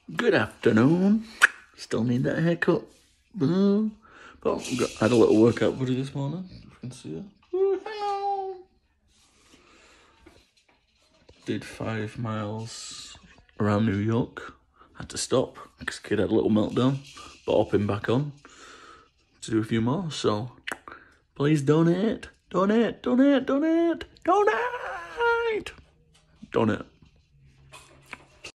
Good afternoon. Still need that haircut. But I had a little workout buddy this morning. You can see her. Hello. Did 5 miles around New York. Had to stop because kid had a little meltdown. But hopping back on to do a few more. So please donate. Donate.